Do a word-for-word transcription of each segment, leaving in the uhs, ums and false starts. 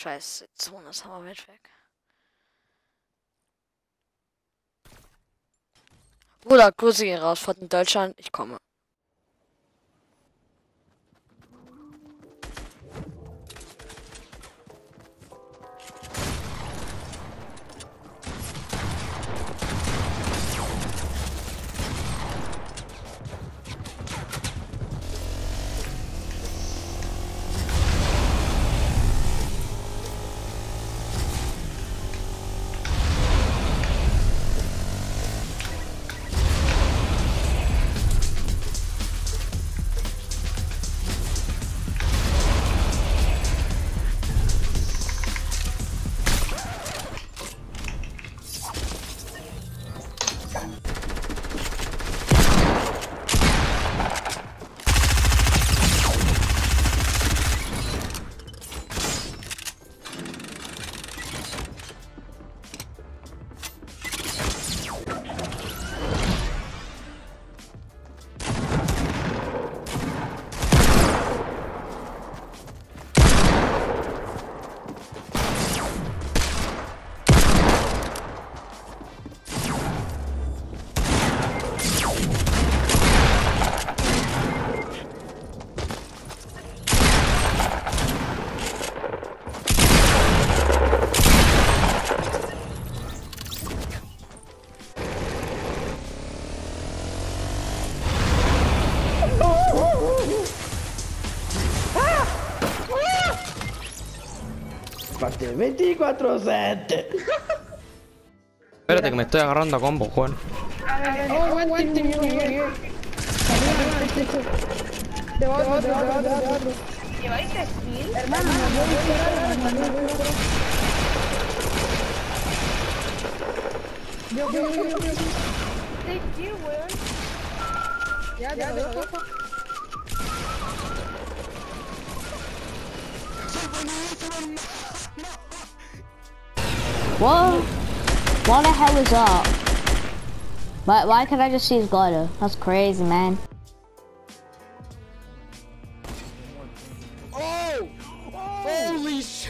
Scheiße, die Zone ist aber weit weg. Bruder, Grüße gehen raus von Deutschland. Ich komme. veinticuatro siete. Espérate que me estoy agarrando a combo, Juan. ¿Lleváis skill? Hermano, me voy a esperar, hermano. Yo, yo, yo, yo. Take kill, weón. Ya, ya, ya. What? What the hell is up? Why, why can't I just see his glider? That's crazy, man. Oh! Holy shit!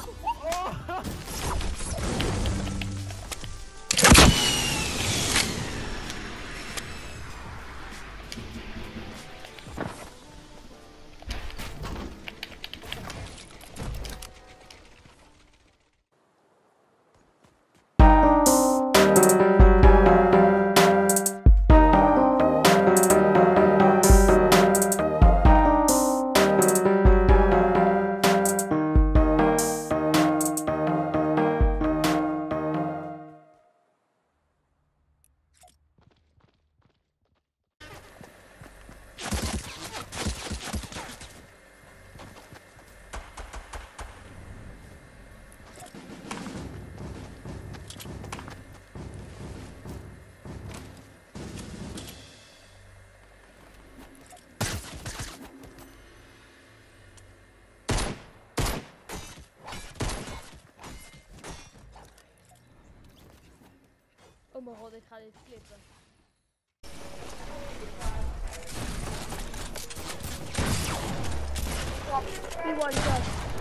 Oh mijn god, ik ga dit flippen. Die one shot.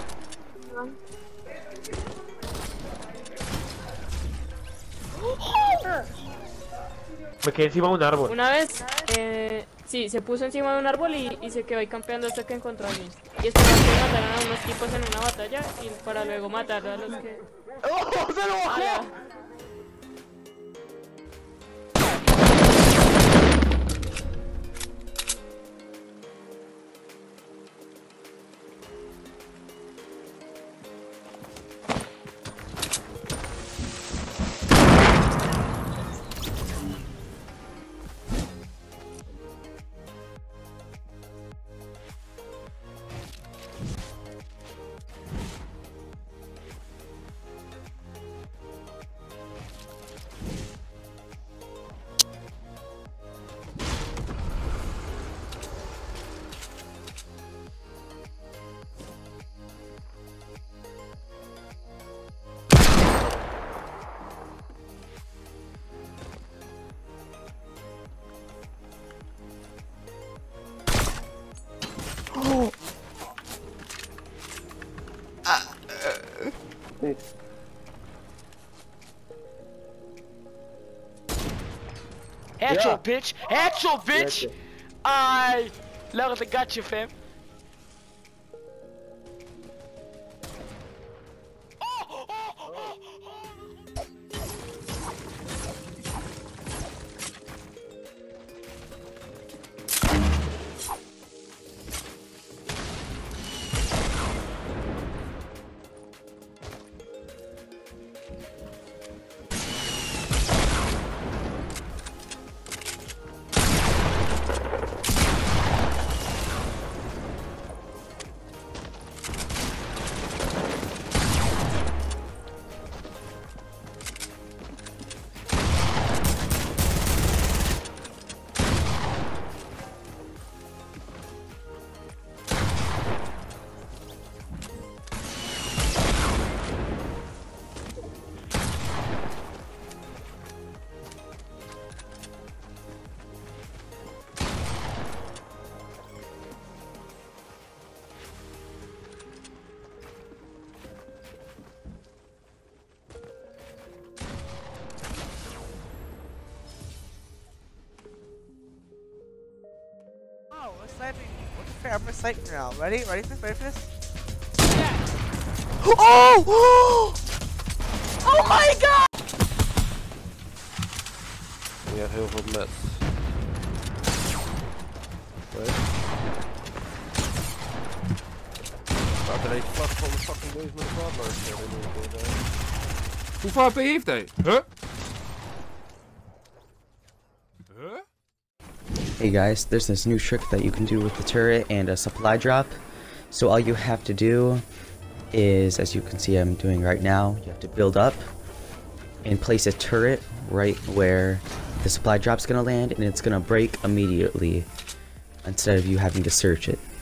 Me quedé encima de un árbol. Una vez, eh, sí, se puso encima de un árbol y, y se quedó ahí campeando hasta que encontró a alguien. Y esperó a que mataran a unos tipos en una batalla y para luego matar a los que... ¡Oh, se lo bajó! Ah, Headshot, bitch! Headshot, bitch! I love the got you, fam. Oh, we're sniping. Okay, I'm gonna snipe now. Ready? Ready for this? Ready for this? Oh! Oh my god! We have heel voor met. Staat er eentje vlak van de fucking neus met een brandlaar. Hoeveel H P heeft hij? Huh? Huh? Hey guys, there's this new trick that you can do with the turret and a supply drop. So all you have to do is, as you can see I'm doing right now, you have to build up and place a turret right where the supply drop's gonna land, and it's gonna break immediately instead of you having to search it.